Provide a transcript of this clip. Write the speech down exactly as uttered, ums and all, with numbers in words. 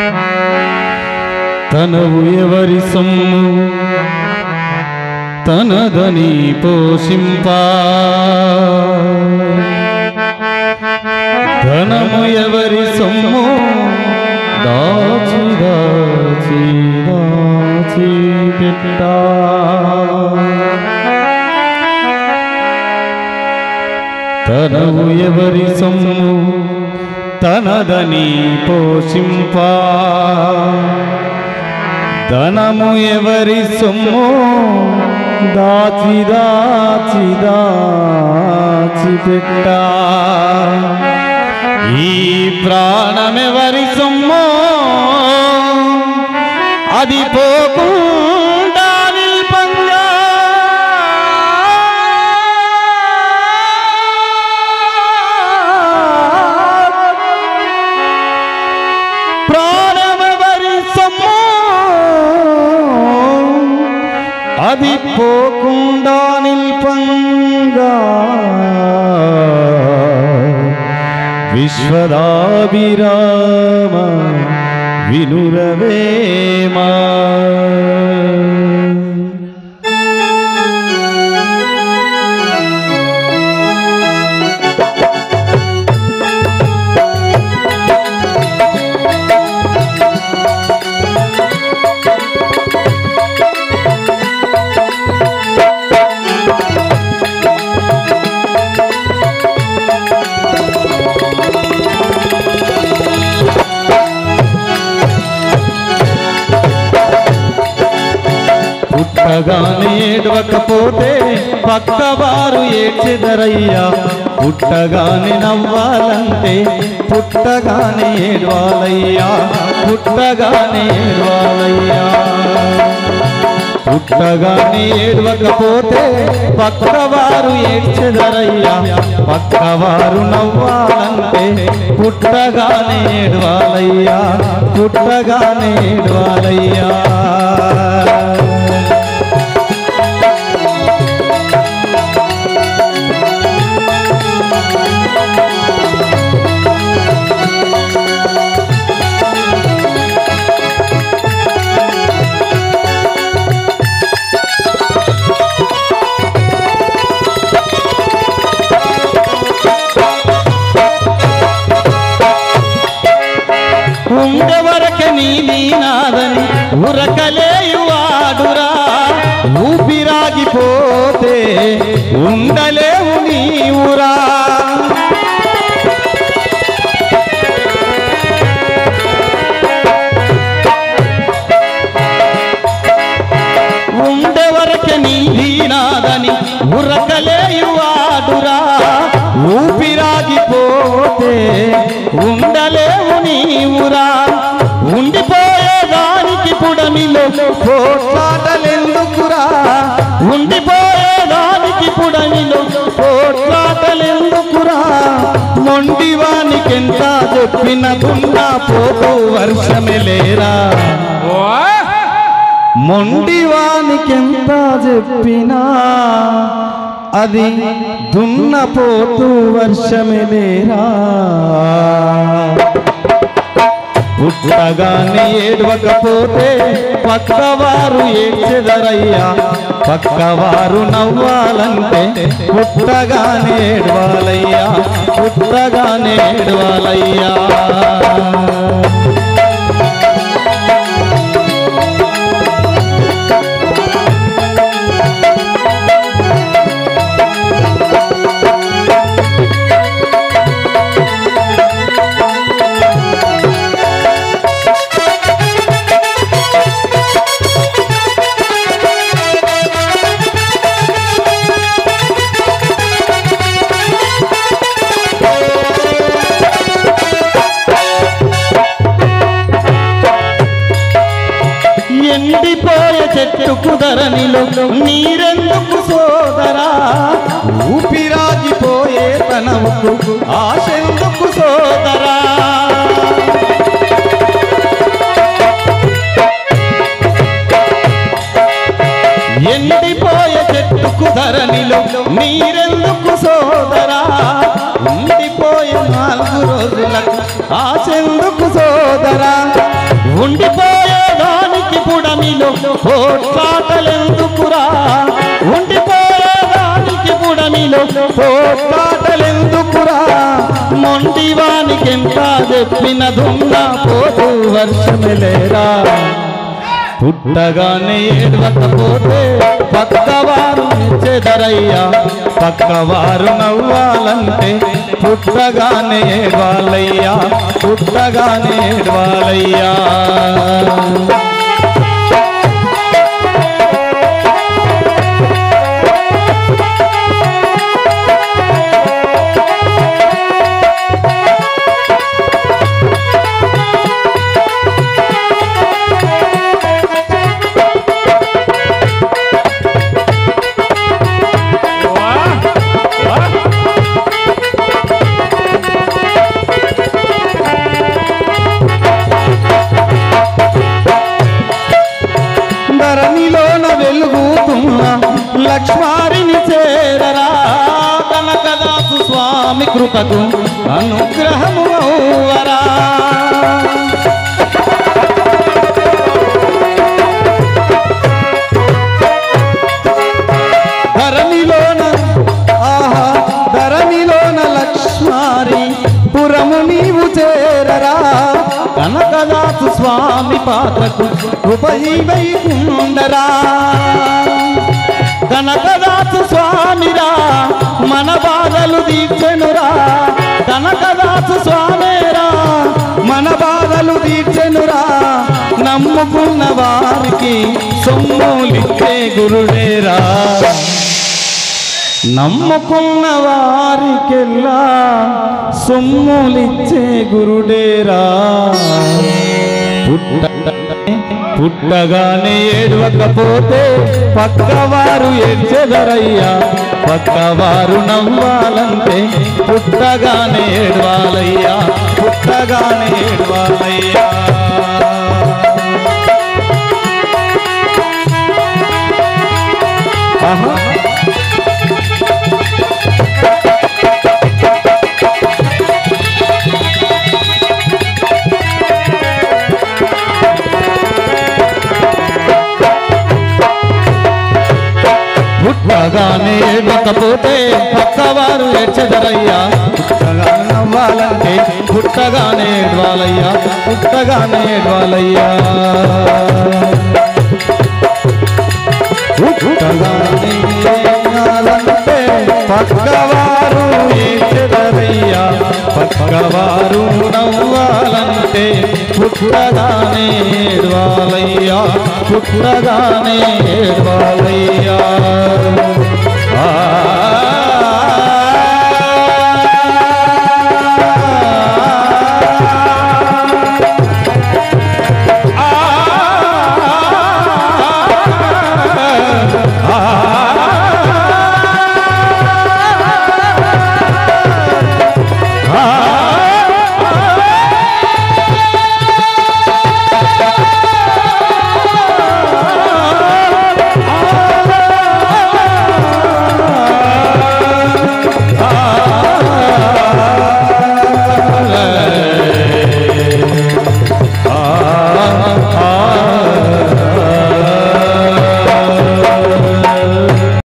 తనవు ఎవరి సొమ్ము తనదని పోషింపా ధనము ఎవరి సొమ్ము దాచి దాచి దాచి పెట్టా తనవు ఎవరి సొమ్ము తనదని పోషింపా ధనము ఎవరి సొమ్ము దాచి దాచి దాచి పెట్టా ఈ ప్రాణమెవరి సొమ్ము అది పోకుండా నిల్పంగా ప్రాణమెవరి సొమ్ము అది పోకుండా నిల్పంగా విశ్వదాభిరామ వినురవేమా పుట్టగానే ఏడవకపోతే పక్కవారు ఏడ్చెదరయ్యా పుట్టగానే నవ్వాలంటే పుట్టగానే ఏడవాలయ్యా పుట్టగానే ఏడవాలయ్యా పుట్టగానే ఏడవకపోతే పక్కవారు ఏడ్చెదరయ్యా పక్కవారు నవ్వాలంటే పుట్టగానే ఏడవాలయ్యా పుట్టగానే ఏడవాలయ్యా ఉండవరక నీది నాదని ఉరకలేయువాడురా ఊపిరాగిపోతే ఉండలేవు నీవురా ఉండవరక నీది నాదని ఉరకలేయువాడురా ఊపిరాగిపోతే ఉండలేవు నీవురా ఉండిపోయేదానికి పుడమిలో పోట్లాటలెందుకురా ఉండిపోయేదానికి పుడమిలో పోట్లాటలెందుకురా మొండివానికెంత చెప్పిన దున్నా పోతూ వర్షమెలేరా మొండివానికెంత చెప్పినా అది దున్నపోతూ వర్షమెలేరా పుట్టగానే ఏడవకపోతే పక్కవారు ఏడ్చెదరయ్యా పక్కవారు నవ్వాలంటే పుట్టగానే ఏడవాలయ్యా పుట్టగానే ఏడవాలయ్యా ఎండిపోయే చెట్టుకు ధరణిలో నీరెందుకు సోదరా ఊపిరాగిపోయే తనవుకు ఆశెందుకు సోదరా ఎండిపోయే చెట్టుకు ధరణిలో నీరెందుకు సోదరా ఉండిపోయే నాలుగు రోజులకు ఆశెందుకు సోదరా ఉండిపోయేదానికి పుడమిలో పోట్లాటలెందుకురా ఉండిపోయేదానికి పుడమిలో పోట్లాటలెందుకురా మొండివానికెంత చెప్పిన దొంగ పోతూ వర్షమెలేరా పుట్టగానే ఏడవకపోతే పక్కవారు మెచ్చెదరయ్యా పక్కవారు నవ్వాలంటే పుట్టగానే ఏడవాలయ్యా పుట్టగానే ఏడవాలయ్యా ధరణిలోన వెలుగుతున్న లక్ష్మారిని చేరరా కనకదాసు స్వామి కృపకు అనుగ్రహము అవ్వరా ధరణిలోన ఆహా ధరణిలోన లక్ష్మారి పురము నీవు చేరరా కనకదాసు స్వామి పాత్రకు ఉపజీవైకుండరా కనకదాసు స్వామిరా మన బాధలు దీర్చెనురా కనకదాసు స్వామిరా మన బాధలు దీర్చెనురా నమ్ముకున్న వారికి సొమ్ములిచ్చే గురుడేరా నమ్ముకున్న వారికెల్లా సొమ్ములిచ్చే గురుడేరా పుట్ట పుట్టగానే ఏడవకపోతే పక్కవారు ఏడ్చెదరయ్యా పక్కవారు నవ్వాలంటే పుట్టగానే ఏడవాలయ్యా పుట్టగానే ఏడవాలయ్యా ఆహా పుట్టగానే ఏడవకపోతే పక్కవారు ఏడ్చెదరయ్యా పుట్టగానే నవ్వాలంటే పుట్టగానే ఏడవాలయ్యా పుట్టగానే ఏడవాలయ్యా పుట్టగానే ఏడవాలంటే పక్కవారు ఏడ్చెదరయ్యా పక్కవారు నవ్వాలంటే పుట్టగానే ఏడవాలయ్యా పుట్టగానే ఏడవాలయ్యా